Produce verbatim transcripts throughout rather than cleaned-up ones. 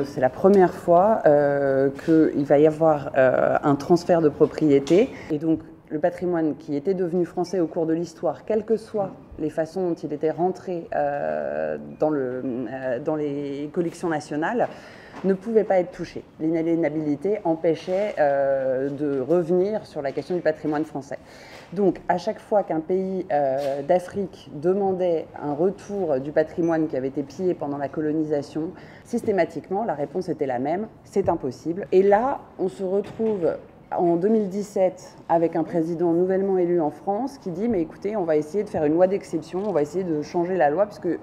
C'est la première fois euh, qu'il va y avoir euh, un transfert de propriété. Et donc, le patrimoine qui était devenu français au cours de l'histoire, quelles que soient les façons dont il était rentré euh, dans, le, euh, dans les collections nationales, ne pouvait pas être touché. L'inaliénabilité empêchait euh, de revenir sur la question du patrimoine français. Donc, à chaque fois qu'un pays euh, d'Afrique demandait un retour du patrimoine qui avait été pillé pendant la colonisation, systématiquement, la réponse était la même, c'est impossible. Et là, on se retrouve en deux mille dix-sept avec un président nouvellement élu en France qui dit « mais écoutez, on va essayer de faire une loi d'exception, on va essayer de changer la loi » puisque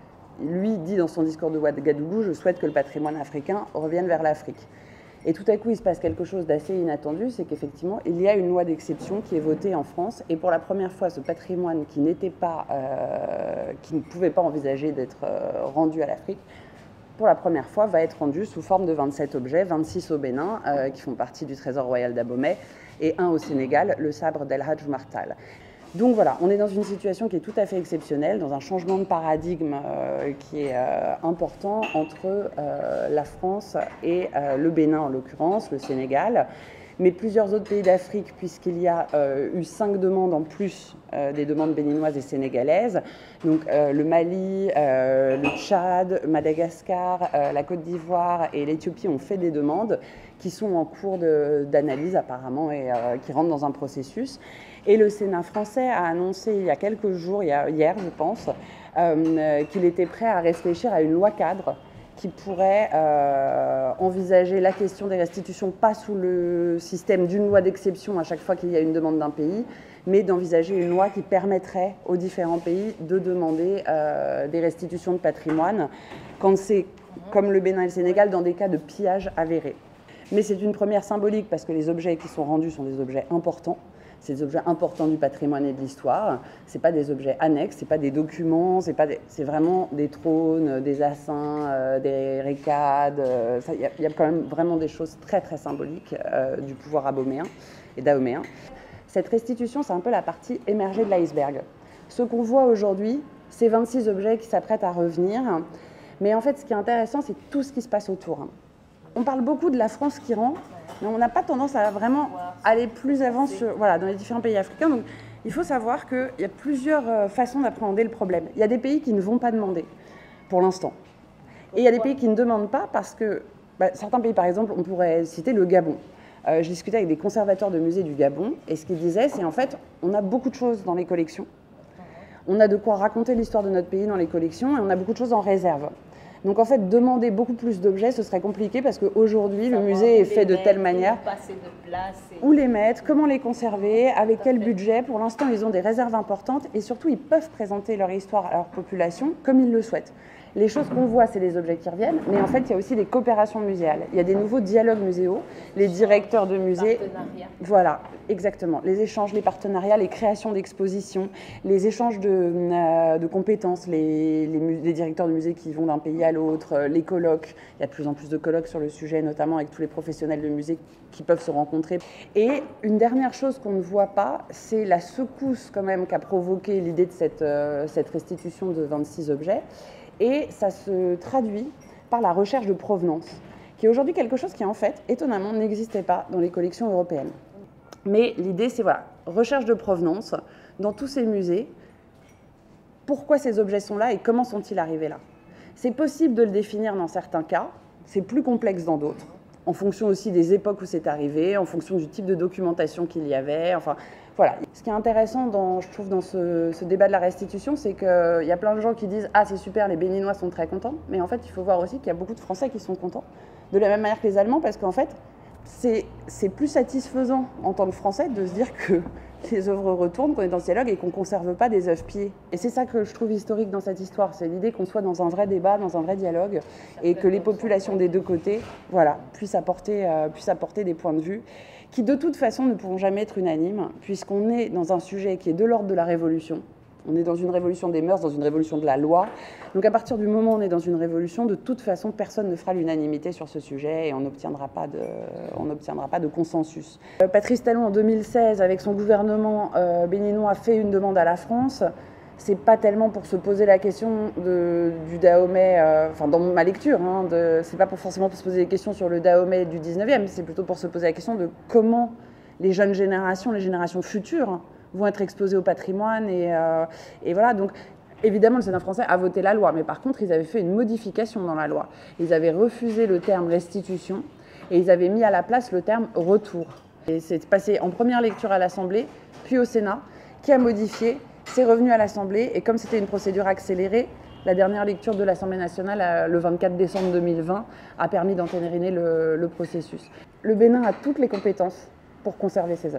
lui dit dans son discours de Ouagadougou « je souhaite que le patrimoine africain revienne vers l'Afrique ». Et tout à coup, il se passe quelque chose d'assez inattendu, c'est qu'effectivement, il y a une loi d'exception qui est votée en France. Et pour la première fois, ce patrimoine qui n'était pas, euh, qui ne pouvait pas envisager d'être euh, rendu à l'Afrique, pour la première fois, va être rendu sous forme de vingt-sept objets, vingt-six au Bénin, euh, qui font partie du trésor royal d'Abomey, et un au Sénégal, le sabre d'El Hadj Martal. Donc voilà, on est dans une situation qui est tout à fait exceptionnelle, dans un changement de paradigme euh, qui est euh, important entre euh, la France et euh, le Bénin en l'occurrence, le Sénégal, mais plusieurs autres pays d'Afrique, puisqu'il y a euh, eu cinq demandes en plus euh, des demandes béninoises et sénégalaises. Donc euh, le Mali, euh, le Tchad, Madagascar, euh, la Côte d'Ivoire et l'Éthiopie ont fait des demandes qui sont en cours d'analyse apparemment et euh, qui rentrent dans un processus. Et le Sénat français a annoncé il y a quelques jours, il y a, hier je pense, euh, qu'il était prêt à réfléchir à une loi cadre qui pourrait euh, envisager la question des restitutions, pas sous le système d'une loi d'exception à chaque fois qu'il y a une demande d'un pays, mais d'envisager une loi qui permettrait aux différents pays de demander euh, des restitutions de patrimoine quand c'est, comme le Bénin et le Sénégal, dans des cas de pillage avéré. Mais c'est une première symbolique parce que les objets qui sont rendus sont des objets importants. C'est des objets importants du patrimoine et de l'histoire. Ce n'est pas des objets annexes, ce n'est pas des documents, c'est pas des... c'est vraiment des trônes, des assins, euh, des récades. Il y, y a quand même vraiment des choses très très symboliques euh, du pouvoir aboméen et dahoméen. Cette restitution, c'est un peu la partie émergée de l'iceberg. Ce qu'on voit aujourd'hui, c'est vingt-six objets qui s'apprêtent à revenir. Mais en fait, ce qui est intéressant, c'est tout ce qui se passe autour. On parle beaucoup de la France qui rend, mais on n'a pas tendance à vraiment aller plus avant sur, voilà, dans les différents pays africains. Donc, il faut savoir qu'il y a plusieurs façons d'appréhender le problème. Il y a des pays qui ne vont pas demander, pour l'instant. Et il y a des pays qui ne demandent pas parce que, bah, certains pays, par exemple, on pourrait citer le Gabon. Euh, je discutais avec des conservateurs de musées du Gabon, et ce qu'ils disaient, c'est en fait, on a beaucoup de choses dans les collections. On a de quoi raconter l'histoire de notre pays dans les collections, et on a beaucoup de choses en réserve. Donc en fait, demander beaucoup plus d'objets, ce serait compliqué parce qu'aujourd'hui, le musée est fait de telle manière. Où les mettre, comment les conserver, avec quel budget. Pour l'instant, ils ont des réserves importantes et surtout, ils peuvent présenter leur histoire à leur population comme ils le souhaitent. Les choses qu'on voit, c'est les objets qui reviennent, mais en fait, il y a aussi des coopérations muséales. Il y a des nouveaux dialogues muséaux, les directeurs de musées. Voilà, exactement. Les échanges, les partenariats, les créations d'expositions, les échanges de, euh, de compétences, les, les, les directeurs de musées qui vont d'un pays à l'autre, les colloques. Il y a de plus en plus de colloques sur le sujet, notamment avec tous les professionnels de musée qui peuvent se rencontrer. Et une dernière chose qu'on ne voit pas, c'est la secousse quand même qu'a provoqué l'idée de cette, euh, cette restitution de vingt-six objets. Et ça se traduit par la recherche de provenance, qui est aujourd'hui quelque chose qui, en fait, étonnamment, n'existait pas dans les collections européennes. Mais l'idée, c'est, voilà, recherche de provenance dans tous ces musées. Pourquoi ces objets sont là et comment sont-ils arrivés là? C'est possible de le définir dans certains cas, c'est plus complexe dans d'autres, en fonction aussi des époques où c'est arrivé, en fonction du type de documentation qu'il y avait, enfin... Voilà. Ce qui est intéressant, dans, je trouve, dans ce, ce débat de la restitution, c'est qu'il y a plein de gens qui disent « Ah, c'est super, les Béninois sont très contents », mais en fait, il faut voir aussi qu'il y a beaucoup de Français qui sont contents, de la même manière que les Allemands, parce qu'en fait, c'est plus satisfaisant en tant que Français de se dire que les œuvres retournent, qu'on est dans ce dialogue et qu'on ne conserve pas des œuvres pillées. Et c'est ça que je trouve historique dans cette histoire, c'est l'idée qu'on soit dans un vrai débat, dans un vrai dialogue, et que les populations des deux côtés, voilà, puissent apporter, euh, puissent apporter des points de vue qui de toute façon ne pourront jamais être unanimes, puisqu'on est dans un sujet qui est de l'ordre de la révolution. On est dans une révolution des mœurs, dans une révolution de la loi. Donc à partir du moment où on est dans une révolution, de toute façon, personne ne fera l'unanimité sur ce sujet et on n'obtiendra pas de, on n'obtiendra pas de consensus. Euh, Patrice Talon, en deux mille seize, avec son gouvernement euh, béninois, a fait une demande à la France. c'est pas tellement pour se poser la question de, du Dahomey, euh, enfin dans ma lecture, hein, c'est pas pour forcément pour se poser des questions sur le Dahomey du dix-neuvième, c'est plutôt pour se poser la question de comment les jeunes générations, les générations futures vont être exposées au patrimoine. Et, euh, et voilà, donc évidemment le Sénat français a voté la loi, mais par contre ils avaient fait une modification dans la loi. Ils avaient refusé le terme restitution et ils avaient mis à la place le terme retour. Et c'est passé en première lecture à l'Assemblée, puis au Sénat, qui a modifié. C'est revenu à l'Assemblée et comme c'était une procédure accélérée, la dernière lecture de l'Assemblée nationale, le vingt-quatre décembre deux mille vingt, a permis d'entériner le, le processus. Le Bénin a toutes les compétences pour conserver ses œuvres.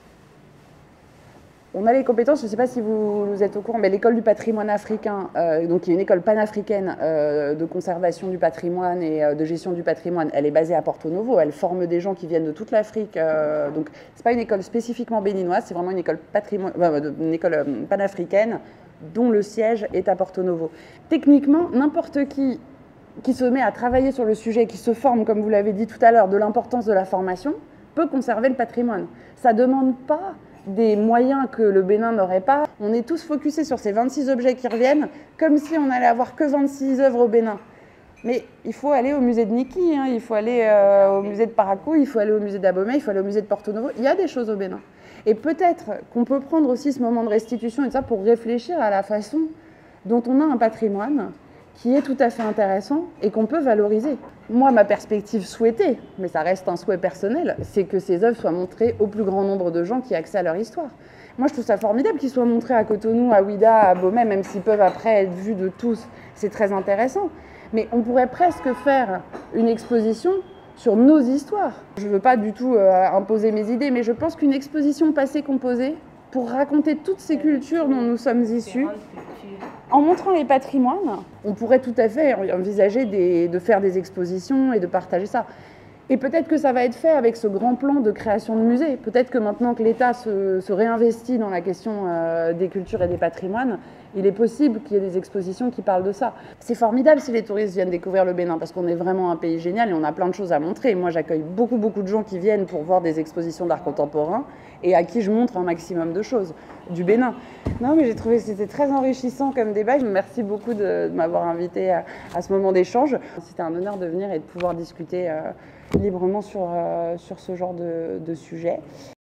On a les compétences, je ne sais pas si vous, vous êtes au courant, mais l'école du patrimoine africain, euh, donc qui est une école panafricaine euh, de conservation du patrimoine et euh, de gestion du patrimoine, elle est basée à Porto Novo, elle forme des gens qui viennent de toute l'Afrique, euh, donc ce n'est pas une école spécifiquement béninoise, c'est vraiment une école, patrimoine, euh, une école euh, panafricaine dont le siège est à Porto Novo. Techniquement, n'importe qui qui se met à travailler sur le sujet, qui se forme, comme vous l'avez dit tout à l'heure, de l'importance de la formation, peut conserver le patrimoine. Ça ne demande pas des moyens que le Bénin n'aurait pas. On est tous focusés sur ces vingt-six objets qui reviennent, comme si on allait avoir que vingt-six œuvres au Bénin. Mais il faut aller au musée de Niki, hein, il faut aller euh, au musée de Parakou, il faut aller au musée d'Abomey, il faut aller au musée de Porto Novo. Il y a des choses au Bénin. Et peut-être qu'on peut prendre aussi ce moment de restitution et ça pour réfléchir à la façon dont on a un patrimoine qui est tout à fait intéressant et qu'on peut valoriser. Moi, ma perspective souhaitée, mais ça reste un souhait personnel, c'est que ces œuvres soient montrées au plus grand nombre de gens qui aient accès à leur histoire. Moi, je trouve ça formidable qu'ils soient montrés à Cotonou, à Ouidah, à Abomey, même s'ils peuvent après être vus de tous. C'est très intéressant. Mais on pourrait presque faire une exposition sur nos histoires. Je ne veux pas du tout euh, imposer mes idées, mais je pense qu'une exposition passée composée pour raconter toutes ces cultures dont nous sommes issus, en montrant les patrimoines, on pourrait tout à fait envisager des, de faire des expositions et de partager ça. Et peut-être que ça va être fait avec ce grand plan de création de musées. Peut-être que maintenant que l'État se, se réinvestit dans la question euh, des cultures et des patrimoines, il est possible qu'il y ait des expositions qui parlent de ça. C'est formidable si les touristes viennent découvrir le Bénin, parce qu'on est vraiment un pays génial et on a plein de choses à montrer. Moi, j'accueille beaucoup, beaucoup de gens qui viennent pour voir des expositions d'art contemporain et à qui je montre un maximum de choses du Bénin. Non, mais j'ai trouvé que c'était très enrichissant comme débat. Merci beaucoup de, de m'avoir invité à, à ce moment d'échange. C'était un honneur de venir et de pouvoir discuter euh, librement sur, euh, sur ce genre de, de sujet.